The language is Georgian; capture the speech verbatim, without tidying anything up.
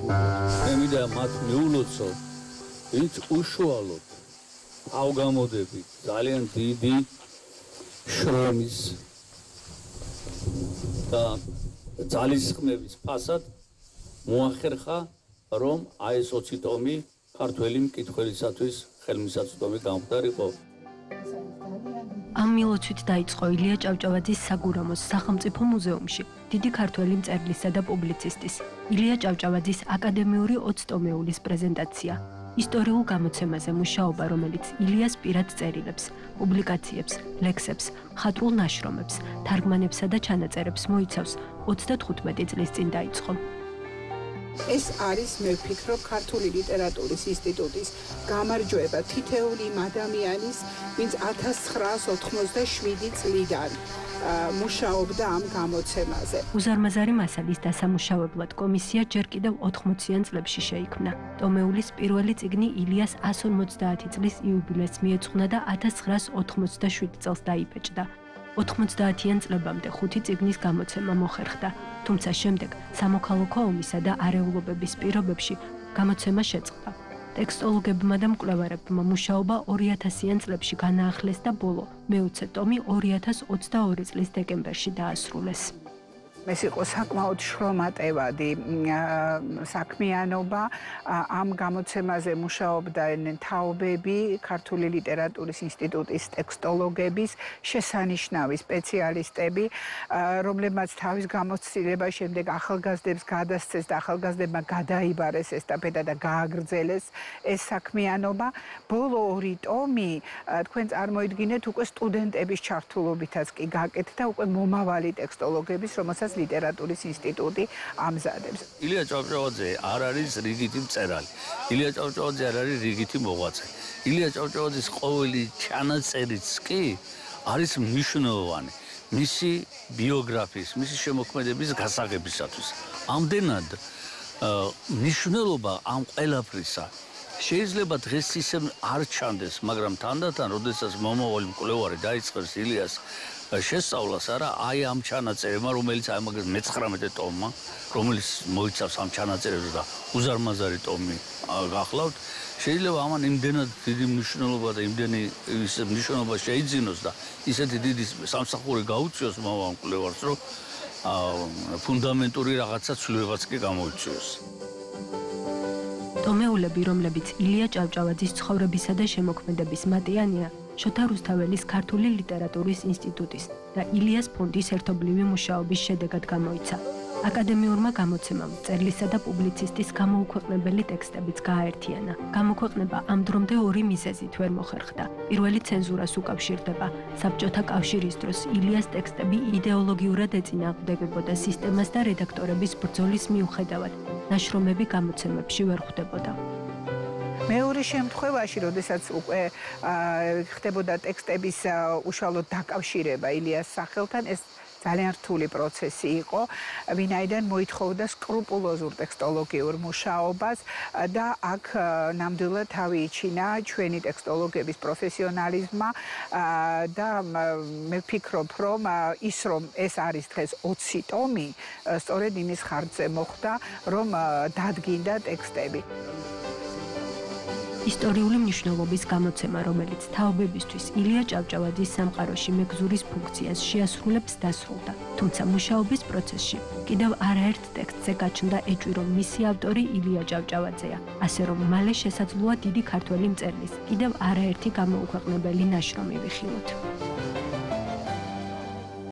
ემიდა მათ მიულოცო, ვინც უშუალოდ ავგამოდებით ძალიან დიდი შრომის და ძალისხმევის ფასად მოახერხა, რომ აი ეს ოცი ტომი ქართველი მკითხველისათვის ხელმისაწვდომი გამხდარიყო. ამ მილოცვით დაიწყო ილია ჭავჭავაძის საგურამოს სახელმწიფო მუზეუმში დიდი ქართველი მწერლისა და პუბლიცისტის ილია ჭავჭავაძის აკადემიური ოცტომეულის პრეზენტაცია. ისტორიულ გამოცემაზე მუშაობა, რომელიც ილიას პირად წერილებს, პუბლიკაციებს, ლექსებს, მხატვრულ ნაშრომებს, თარგმანებსა და ჩანაწერებს მოიცავს ოცდათხუთმეტი წლის წინ დაიწყო. ეს არის, მე ვფიქრობ, ქართული ლიტერატურის ინსტიტუტის გამარჯვება თითოეული იმ ადამიანის, ვინც ათას ცხრაას ოთხმოცდაშვიდი წლიდან მუშაობდა ამ გამოცემაზე. უზარმაზარი მასალის დასამუშავებლად კომისია ჯერ კიდევ ოთხმოციან წლებში შეიქმნა. ტომეულის პირველი წიგნი ილიას ას ორმოცდაათი წლის იუბილეს მიეძღვნა და ათას ცხრაას ოთხმოცდაშვიდ წელს დაიბეჭდა. ოთხმოცდაათიან წლებამდე ხუთი წიგნის გამოცემა მოხერხდა, თუმცა შემდეგ სამოქალაქო ომისა და არეულობების პირობებში გამოცემა შეწყდა. ტექსტოლოგებმა და მკვლევარებმა მუშაობა ორი ათასიან წლებში განაახლეს და ბოლო მეოცე ტომი ორი ათას ოცდაორი წლის დეკემბერში დაასრულეს. ეს იყო საკმაოდ შრომატევადი საქმიანობა. ამ გამოცემაზე მუშაობდნენ თაობები, ქართული ლიტერატურის ინსტიტუტის ტექსტოლოგების შესანიშნავი სპეციალისტები, რომლებმაც თავის გამოცდილებას შემდეგ ახალგაზრდებს გადასცეს და ახალგაზრდებმა გადაიბარეს ესტაფეტა და გააგრძელეს ეს საქმიანობა. ბოლო ორი ტომი, თქვენ წარმოიდგინეთ, უკვე სტუდენტების ჩართულობითაც კი გაკეთდა, უკვე მომავალი ტექსტოლოგების, რომელსაც ლიტერატურის ინსტიტუტი ამზადებს. ილია ჭავჭავაძე არ არის რიგითი მწერალი. ილია ჭავჭავაძე არ არის რიგითი მოღვაწე. ილია ჭავჭავაძის ყოველი ჩანაწერიც კი არის მნიშვნელოვანი მისი ბიოგრაფიის, მისი შემოქმედების გასაღებისათვის. ამდენად მნიშვნელობა ამ ყველაფრისა შეიძლება დღეს ისე არ ჩანდეს, მაგრამ თანდათან, როდესაც მომავალი მკვლევარი დაიწყებს ილიას შესწავლას, არა, აი ამ ჩანაწერებმა, რომელიც აი მაგას მეცხრამეტე ტომმა, რომელიც მოიცავს ამ ჩანაწერებს და უზარმაზარი ტომი გახლავთ, შეიძლება ამან იმდენად დიდი მნიშვნელობა და იმდენი ისე მნიშვნელობა შეიძინოს და ისეთი დიდი სამსახური გაუწიოს მომავალ მკვლევარს, რომ ფუნდამენტური რაღაცა ცვლილებაც კი გამოიწვიოს. ტომეულები, რომლებიც ილია ჭავჭავაძის ცხოვრებისა და შემოქმედების მატიანია, შოთა რუსთაველის ქართული ლიტერატურის ინსტიტუტის და ილიას ფონდის ერთობლივი მუშაობის შედეგად გამოიცა. აკადემიურმა გამოცემამ მწერლისა და პუბლიცისტის გამოუქვეყნებელი ტექსტებიც გააერთიანა. გამოქვეყნება ამ დრომდე ორი მიზეზით ვერ მოხერხდა. პირველი ცენზურას უკავშირდება. საბჭოთა კავშირის დროს ილიას ტექსტები იდეოლოგიურად ეწინააღმდეგებოდა სისტემას და რედაქტორების ბრძოლის მიუხედავად ნაშრომები გამოცემებში ვერ ხვდებოდა. მეორე შემთხვევაში, როდესაც უკვე ხდებოდა ტექსტების უშუალოდ დაკავშირება ილიას სახელთან, ეს ძალიან რთული პროცესი იყო, ვინაიდან მოითხოვდა სკრუპულოზურ ტექსტოლოგიურ მუშაობას და აქ ნამდვილად თავი იჩინა ჩვენი ტექსტოლოგების პროფესიონალიზმმა და მე ვფიქრობ, რომ ის რომ ეს არის დღეს ოცი ტომი, სწორედ იმის ხარჯზე მოხდა, რომ დადგინდა ტექსტები. ისტორიული მნიშვნელობის გამოცემა, რომელიც თაობებისთვის ილია ჭავჭავაძის სამყაროში მეგზურის ფუნქციას შეასრულებს, დასრულდა. თუმცა მუშაობის პროცესში კიდევ არაერთ ტექსტზე გაჩნდა ეჭვი, რომ მისი ავტორი ილია ჭავჭავაძეა, ასე რომ მალე შესაძლოა დიდი ქართველი მწერლის კიდევ არაერთი გამოუქვეყნებელი ნაშრომი ვიხილოთ.